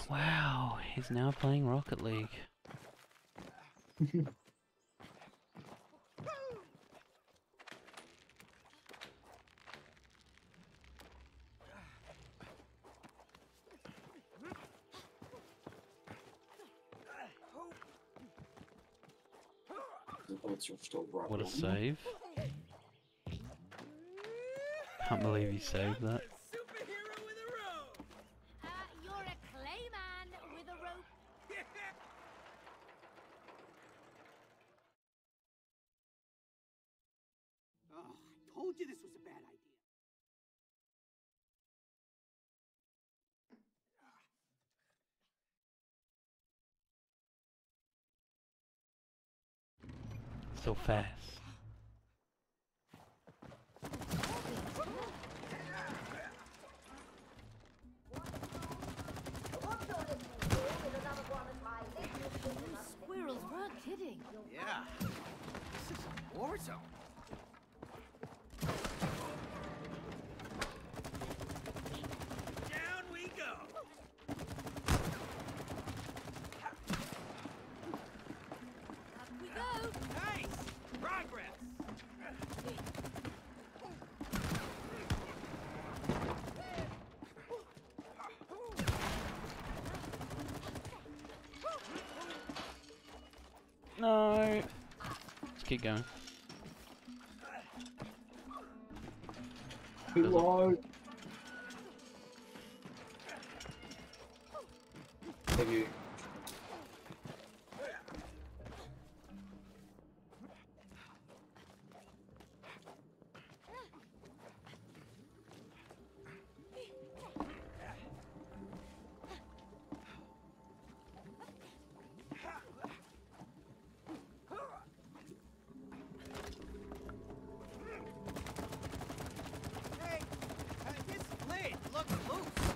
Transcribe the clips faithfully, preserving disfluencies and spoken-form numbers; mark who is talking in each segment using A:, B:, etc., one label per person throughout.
A: Wow, he's now playing Rocket League. What a save. Can't believe he saved that.
B: Told you this was a bad idea.
A: So fast.
C: Squirrels weren't kidding.
B: Yeah. This is a war zone. Down we go.
C: Up we go.
B: Nice. Progress.
A: No. Let's keep going.
D: Hello. Thank you.
B: Hey, uh, this blade looks loose.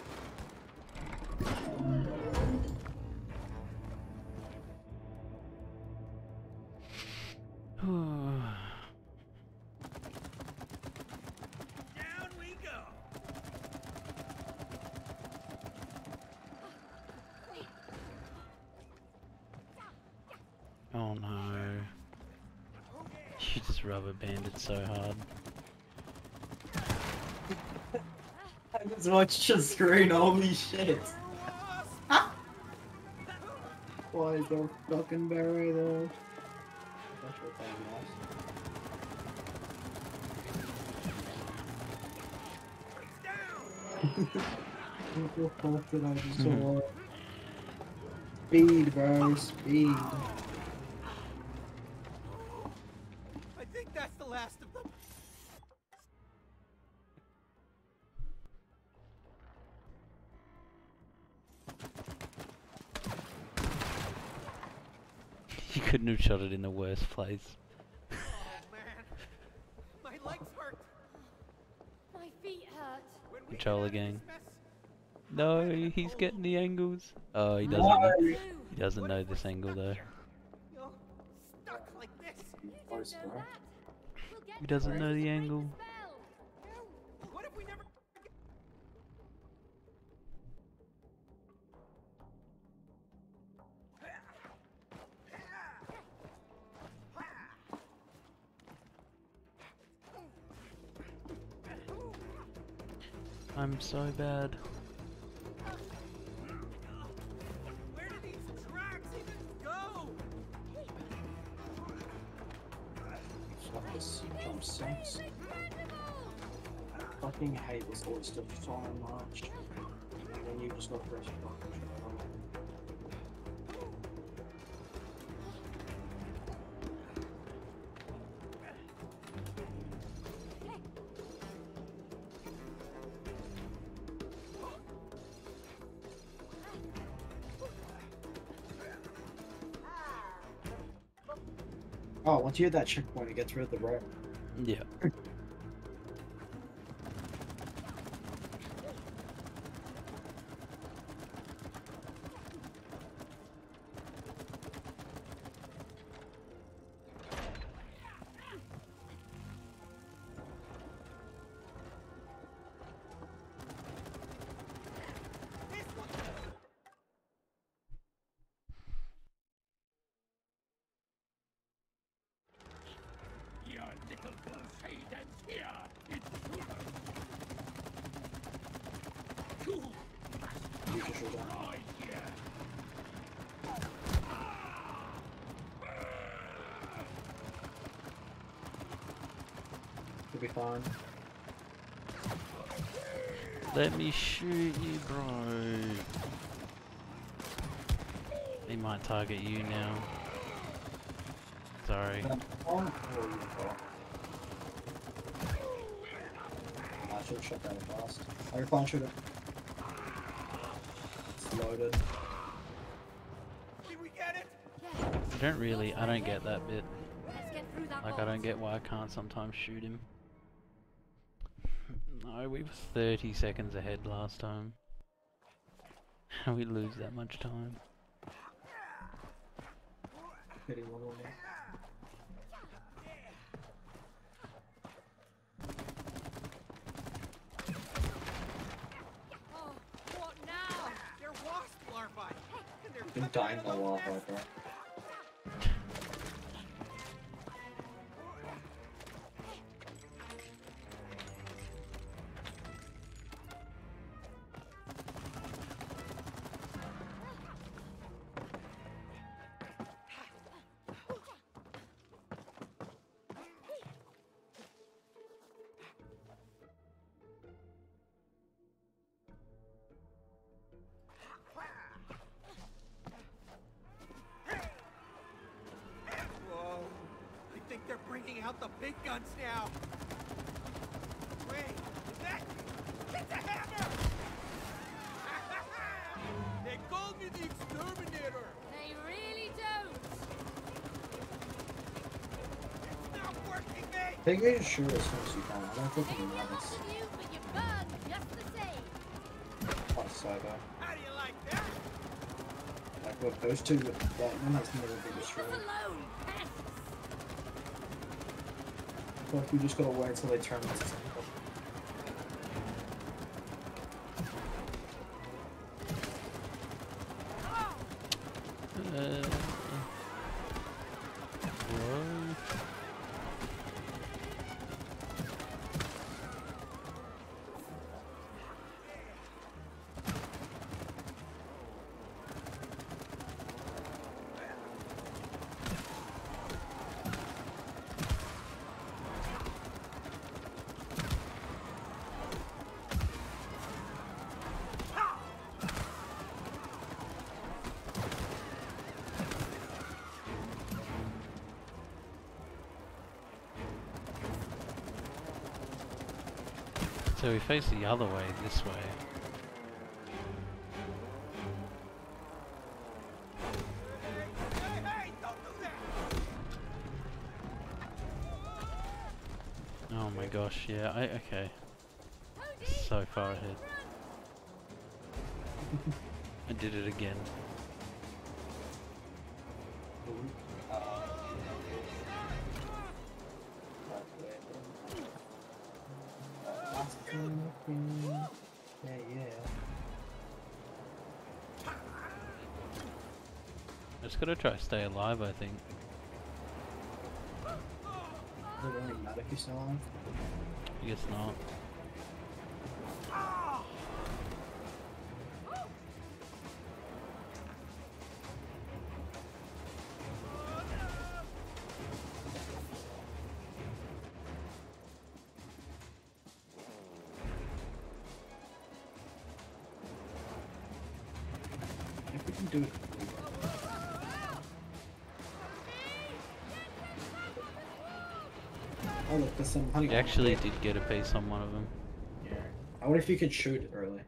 B: Down we go.
A: Oh no. You just rubber banded so hard.
D: I just watched your screen, holy shit. Why is there fucking berry there? That's what
B: Down.
D: What the fuck did I just saw? Speed, bro, speed.
B: I think that's the last of them.
A: You couldn't have shot it in the worst place.
B: Oh man, my legs hurt.
C: My feet hurt.
B: When we
A: Control
B: get out of
A: again.
B: this mess,
A: No, he's getting the angles. Oh, he doesn't.
D: No.
A: Know,
C: Blue.
A: he doesn't
B: what
A: know
B: if we're
A: this angle
B: stuck
A: though.
B: here? You know, stuck like this.
C: You don't know that. We'll get
A: He doesn't
C: through
A: know
C: to
A: the
C: break
A: angle.
C: spell.
B: What if we never?
A: I'm so bad.
B: Where do these tracks even go?
D: Fuck this jump sucks. Fucking hate this sort of stuff so much. And then you just got press fucking control. Oh, once you hit that checkpoint, it gets rid of the rope.
A: Yeah.
D: you should shoot that. You'll be fine.
A: Let me shoot you, bro. He might target you now. Sorry.
D: Um, oh, you go. I should have shot that fast. Oh, you're fine, shoot it. It's loaded.
B: Did we get it?
C: Yeah.
A: I don't really, I don't get that bit.
C: Let's get through that
A: Like, I
C: vault.
A: don't get why I can't sometimes shoot him. No, we were thirty seconds ahead last time. How we lose that much time?
D: Hitting one more.
C: Oh, what now?
B: They're wasp larvae. And they're
D: You've been dying a lot, bro.
B: Whoa. I think they're bringing out the big guns now. Wait, is that? It's a hammer! They called me the exterminator.
C: They really don't.
B: It's not working, mate.
D: I think you should shoot as soon as you can. I don't think
C: Maybe
D: it
C: a lot
D: matters.
C: of you, but you burn just the same.
D: Oh, cyber.
B: How do you like that?
D: Like, look, those two, that one has never been
C: Leave us
D: destroyed.
C: alone, pests.
D: Look, you just gotta wait until they turn into something.
A: Uh, whoa. So we face the other way, this way.
B: Hey, hey, don't do that!
A: Oh my gosh, yeah, I, okay. So far ahead. I did it again.
D: Yeah, yeah.
A: I just gotta try to stay alive, I think.
D: Does it really matter if you're still alive?
A: I guess not.
D: If we can do it. Oh look, there's some honey.
A: You actually did get a piece on one of them.
D: Yeah. I wonder if you could shoot it early.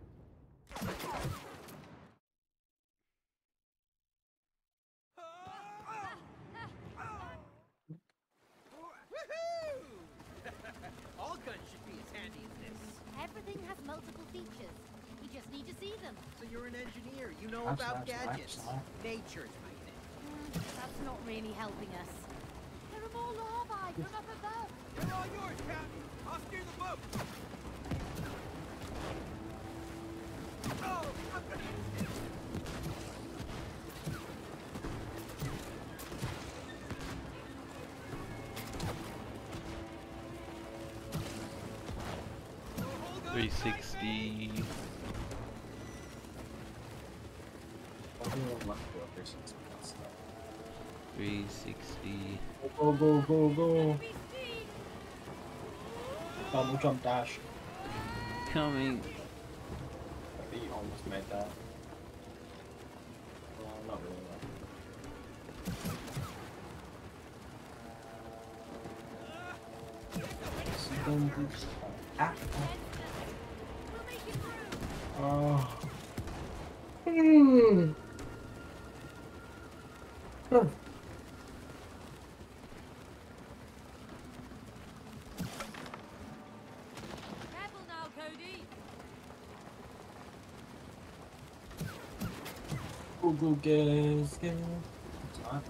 B: Woohoo! All guns should be as handy as this.
C: Everything has multiple features. You just need to see them.
B: So you're an engineer. You know
D: Perhaps
B: about
D: that's
B: gadgets.
D: right,
B: Nature's my thing.
C: Mm, that's not really helping us. There are more larvae from up above.
B: They're all yours, Captain. I'll steer the boat. Oh, I'm gonna... Oh, hold on
A: three
B: tight,
A: sixty.
B: mate.
D: left to go for since we got stuck.
A: three sixty.
D: Go, go, go, go. Double jump dash.
A: Coming.
D: I think you almost made that. Well, not really. Ah. Oh. Hmm. Huh.
C: Careful now, Cody.
D: Go, go, guys. Get time.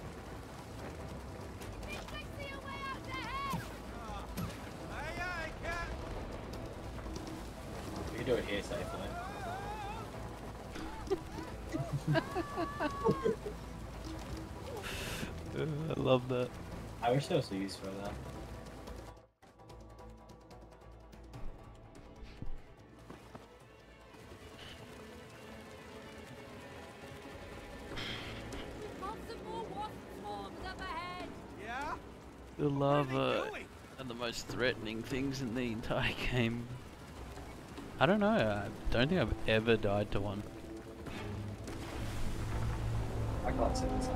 D: You can do it here safely.
A: I love that.
D: I wish there was a use for that.
B: Yeah?
A: The
B: What are they
A: lava
B: doing?
A: are the most threatening things in the entire game. I don't know, I don't think I've ever died to one.
D: I can't say this.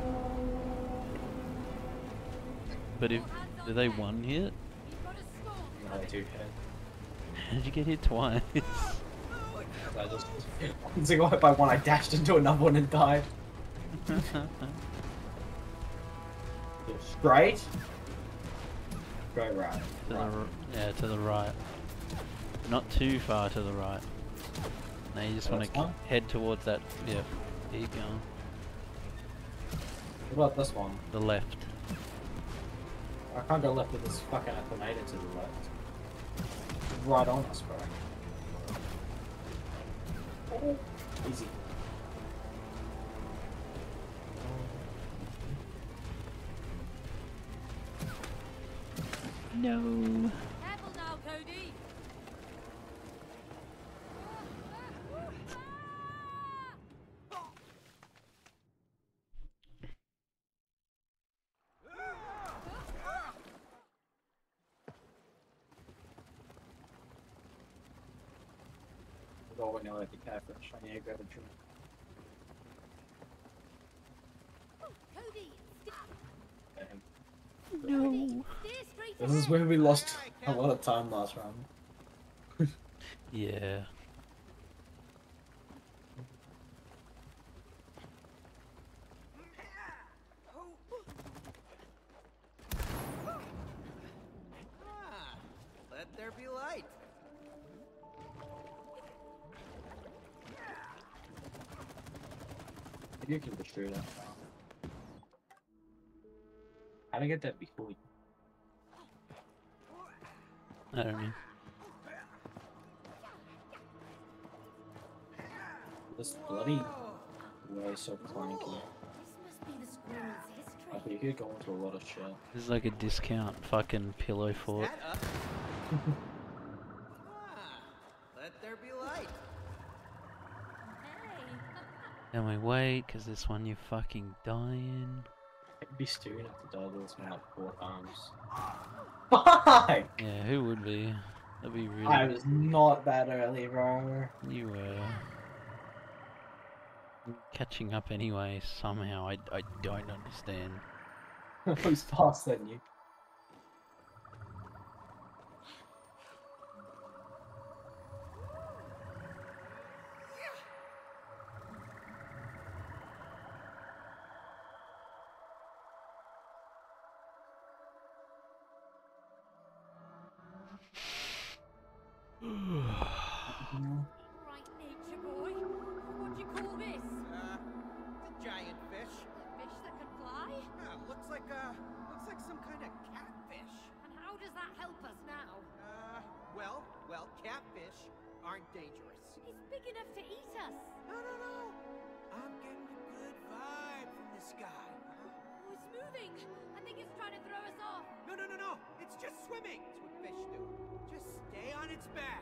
A: But if, do they one hit?
D: No, two hit.
A: How'd you get hit twice?
D: I just once I got hit by one, I dashed into another one and died. Straight. Straight right.
A: To the,
D: right.
A: r- yeah, to the right. Not too far to the right. Now you just
D: Oh,
A: want
D: that's
A: to
D: one?
A: head towards that, yeah, keep going.
D: What about this one?
A: The left.
D: I can't go left with this fucking tornado to the left. Right on us, bro. Oh, easy.
A: No.
C: Careful now, Cody.
D: Oh, wait, no, I think I fish. I need to grab a drink.
C: Cody,
D: Damn.
A: No.
C: steer straight
D: This is
C: ahead.
D: where we lost a lot of time last round.
A: Yeah.
B: Ah, let there be light.
D: Maybe you can destroy that now. How to get that before you?
A: I don't know.
D: This bloody way is so clunky.
C: This must be the squirrel's
D: I
C: history.
D: think you could go into a lot of shit.
A: This is like a discount fucking pillow fort.
B: That up. Ah, let there be light.
C: Hey.
A: Then we wait, cause this one you're fucking dying.
D: I'd be stupid if the dog was like four times. Fuck!
A: Yeah, who would be? That'd be really.
D: I was not that early, bro.
A: You were. Catching up anyway, somehow. I, I don't understand.
D: Who's faster than you?
C: Right, nature boy. What do you call this?
B: Uh, it's a giant fish.
C: Fish that can fly?
B: Ah, looks like uh, looks like some kind of catfish.
C: And how does that help us now?
B: Uh, well, well, catfish aren't dangerous.
C: He's big enough to eat us.
B: No, no, no. I'm getting a good vibe from this guy.
C: Oh, it's moving. I think it's trying to throw us off.
B: No, no, no, no. It's just swimming. It's what fish do. Just stay on its back.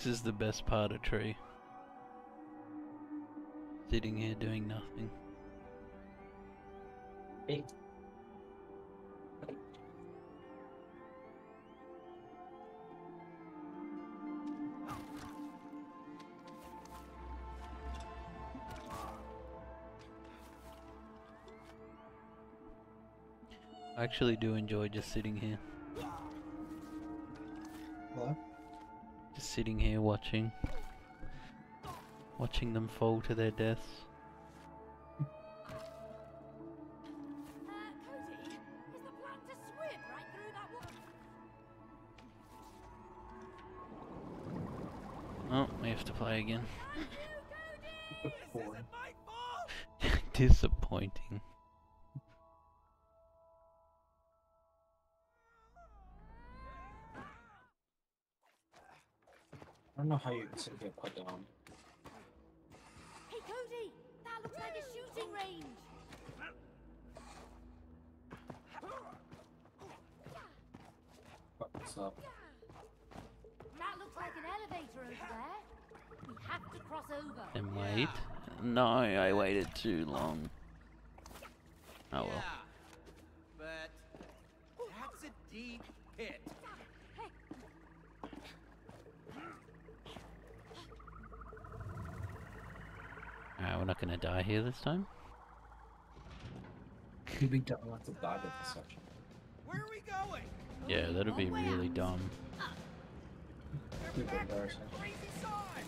A: This is the best part of Tree. Sitting here doing nothing.
D: Hey.
A: I actually do enjoy just sitting here.
D: What?
A: Just sitting here watching. Watching them fall to their deaths.
C: Uh, Cody, is the plan to swim right through that water?
A: Oh, we have to play again.
B: This isn't my fault!
A: Disappointing.
D: I don't know how you can sit here put down.
C: Hey Cody, that looks like a shooting range.
D: Fuck this up.
C: That looks like an elevator over there. We have to cross over.
A: And wait. No, I waited too long. Oh well.
B: Yeah, but that's a deep pit.
A: Alright, we're not gonna die here this time.
D: We don't want to die at this section.
B: Where are we going?
A: Yeah, that'd be really dumb.
B: We're
D: Super
B: back to your
D: embarrassing.
B: crazy side.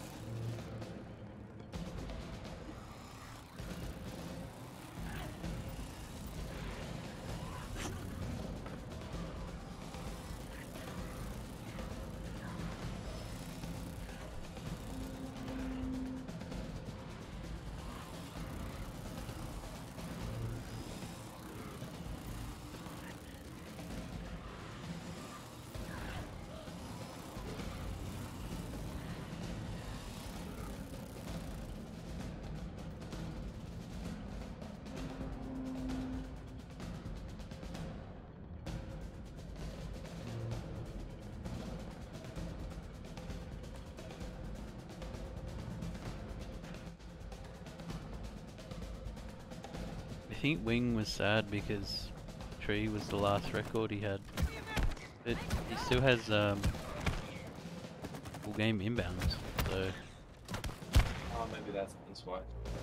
A: I think Wing was sad because Tree was the last record he had. But he still has um, full game inbounds, so
D: Oh, maybe that's that's why.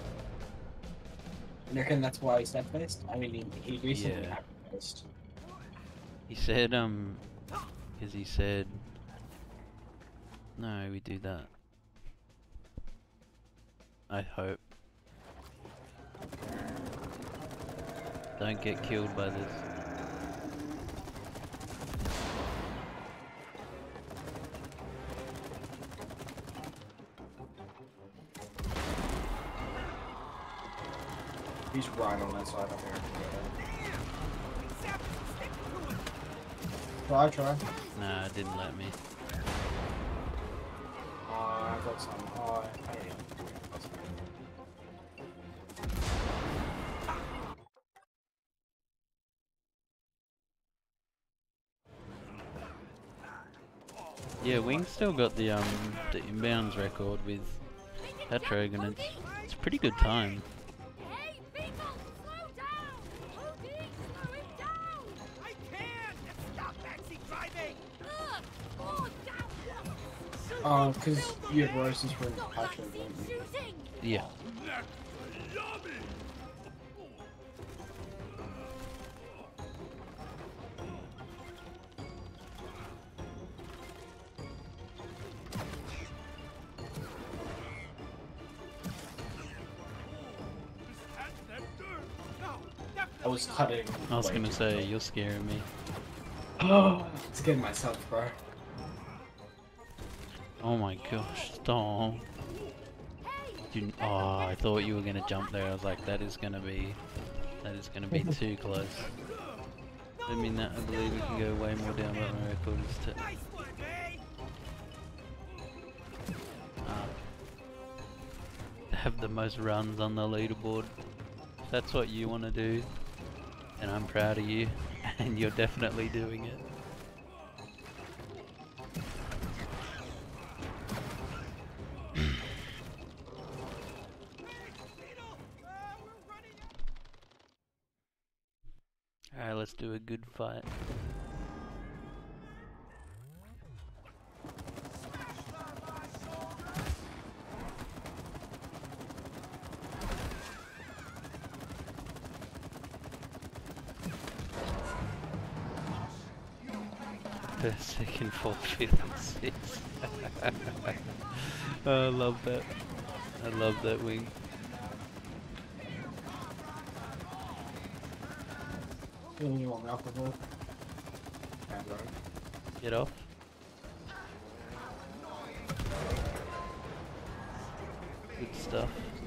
D: You reckon that's why he's that faced? I mean, he, he recently
A: Yeah.
D: happy faced.
A: he said um, because he said, no, we do that. I hope. Don't get killed by this.
D: He's right on that side of here. Try, try.
A: Nah, it didn't let me.
D: Uh, I got some. Oh, I don't know.
A: Yeah, Wing's still got the um the inbounds record with Petrog, and it's it's a pretty good time.
C: Hey people, slow down! Cody, slow him down!
B: I can't! Stop backseat driving!
C: Ugh! Oh, damn!
D: Oh, because you have roses for
C: Stop
D: Patrick,
C: backseat
D: don't you?
C: shooting!
A: Yeah.
D: I was cutting.
A: I was
D: way
A: gonna
D: too
A: say,
D: close.
A: you're scaring me.
D: Oh, it's getting myself, bro.
A: Oh my gosh, stop. You, oh, I thought you were gonna jump there. I was like, that is gonna be, that is gonna be too close. I mean that, I believe we can go way more down, but my record is to
B: Nice one, eh?
A: uh, have the most runs on the leaderboard. If that's what you want to do, and I'm proud of you, and you're definitely doing it. Alright, let's do a good fight. First, second, fourth, fifth, and sixth. Oh, I love that. I love that wing.
D: You want alcohol?
A: Get off. Good stuff.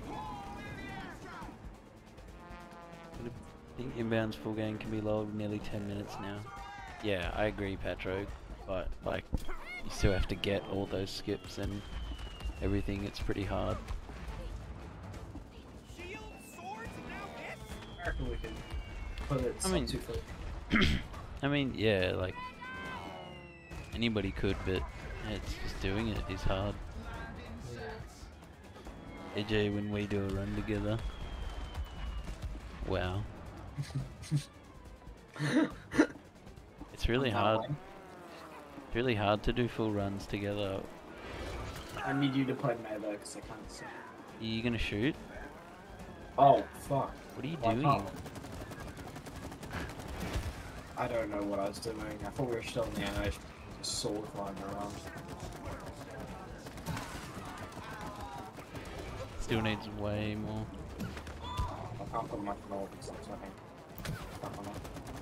A: I think inbound's full game can be lowered nearly ten minutes now. Yeah, I agree, Patro, but like, you still have to get all those skips and everything. It's pretty hard.
B: Shield, swords, and now this?
D: I reckon we can put it
A: I mean,
D: two foot.
A: I mean, yeah, like anybody could, but it's just doing it is hard. A J, when we do a run together, wow, it's really hard. It's really hard to do full runs together.
D: I need you to play melee because I can't see.
A: Are you gonna shoot?
D: Oh, fuck.
A: What are you
D: Why
A: doing?
D: can't- I don't know what I was doing. I thought we were still in the animation. Just sword flying around.
A: Still needs way more.
D: I can't put much more because I'm fucking stuck on it.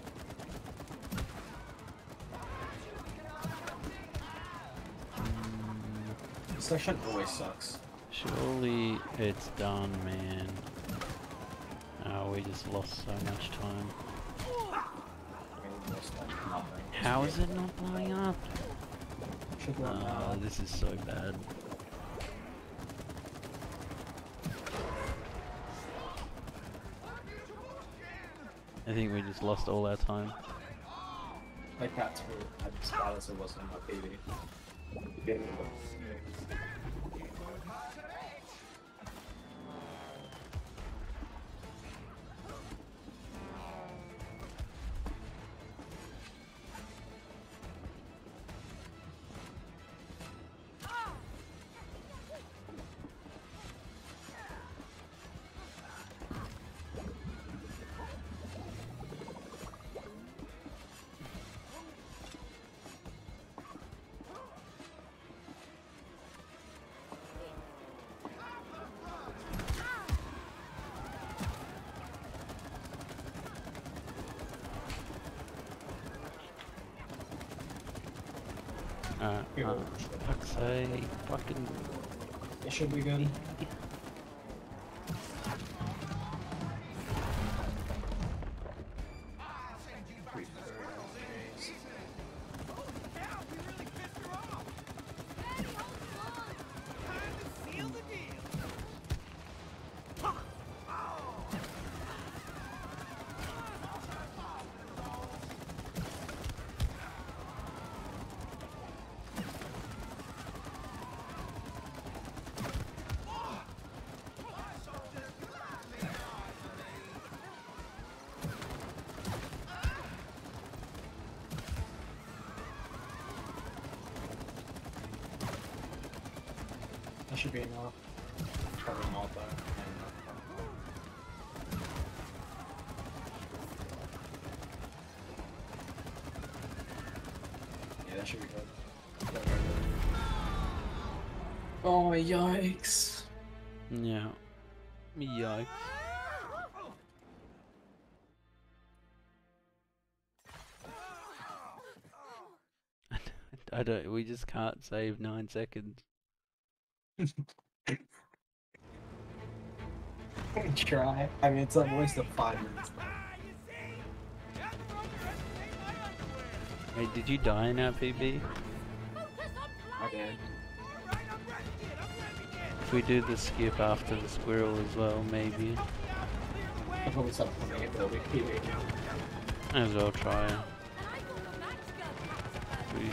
D: This section always sucks.
A: Surely it's done, man. Oh, we just lost so much time.
D: I mean, there's like nothing.
A: How is it not blowing up?
D: Should run
A: Oh,
D: now.
A: this is so bad. I think we just lost all our time.
D: Like that's what I just thought it wasn't my baby.
A: Alright,
D: Here.
A: uh, fuck's sake, fucking...
D: It should be good.
B: Yeah, we really pissed her off. Time to seal the deal.
D: That should be enough. Probably not though. Yeah, that should be good. Oh, yikes.
A: Yeah. Yikes. I don't, we just can't save nine seconds.
D: Try. I mean, it's like a waste of five minutes.
A: Hey, did you die in our P B?
D: I did.
A: If we do the skip after the squirrel as well, maybe.
D: I'll probably stop playing it, but it'll be P V.
A: Might as well try. We...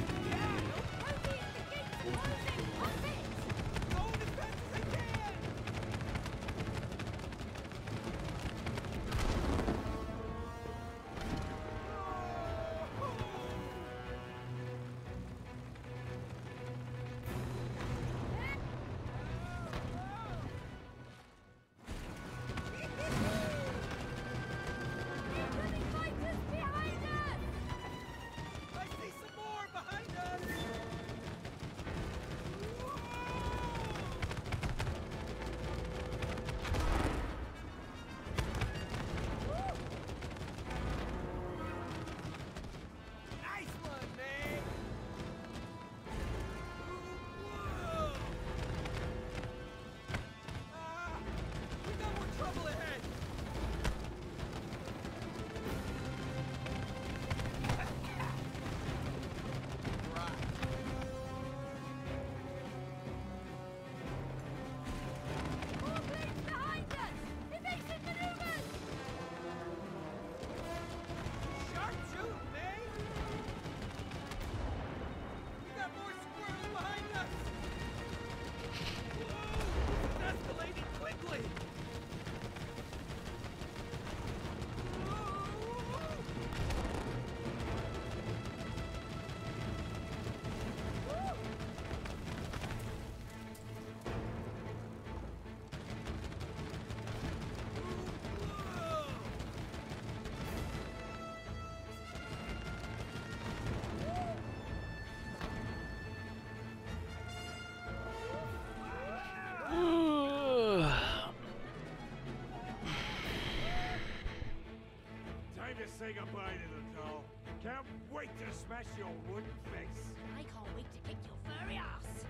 B: to say goodbye to the doll. Can't wait to smash your wooden face.
C: I can't wait to kick your furry ass.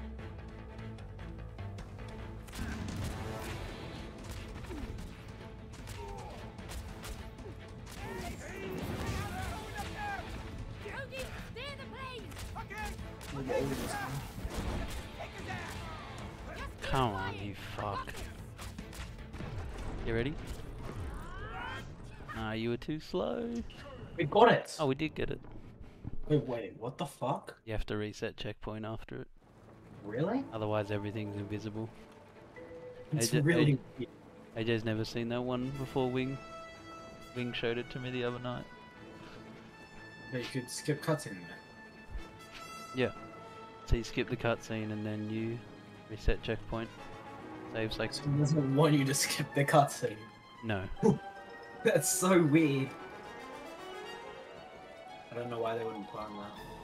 C: Yogi, stay in the plane.
B: Okay.
A: Come on, you fuck. You ready? Ah, you were too slow.
D: We got it!
A: Oh, we did get it.
D: Wait, wait, what the fuck?
A: You have to reset checkpoint after it.
D: Really?
A: Otherwise, everything's invisible.
D: It's
A: A J
D: really...
A: A J's never seen that one before. Wing, Wing showed it to me the other night.
D: But you could skip cutscene there.
A: Yeah. So you skip the cutscene and then you reset checkpoint. Saves like...
D: So it doesn't want you to skip the cutscene.
A: No.
D: That's so weird. I don't know why they wouldn't plan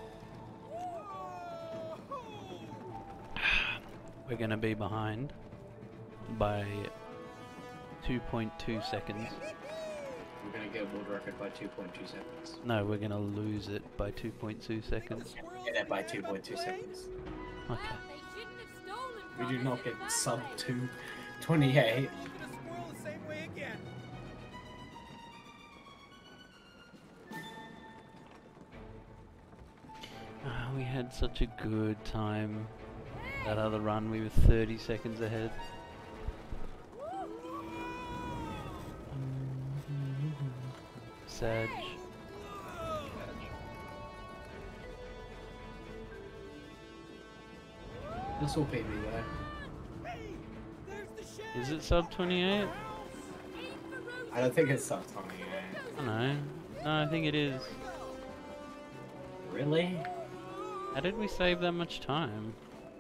D: that.
A: We're gonna be behind by two point two seconds.
D: We're gonna get a world record by two point two seconds.
A: No, we're gonna lose it by two point two seconds.
D: Get it by two point two seconds.
A: Okay.
C: They shouldn't have stolen
D: We
C: from
D: do
C: us
D: not
C: in
D: get
C: the
D: sub
C: first
D: two
C: place.
D: twenty-eight.
B: Gonna squirrel the same way again.
A: Ah, we had such a good time. That other run, we were thirty seconds ahead. Sag.
D: This will P B though.
B: Hey, there's the shed.
A: Is it sub twenty-eight?
D: I don't think it's sub twenty-eight.
A: I don't know. No, I think it is.
D: Really?
A: How did we save that much time?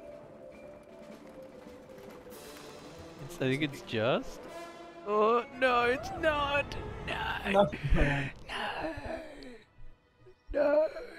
A: It's, I think it's just. Oh no, it's not. No.
D: No.
A: No. No.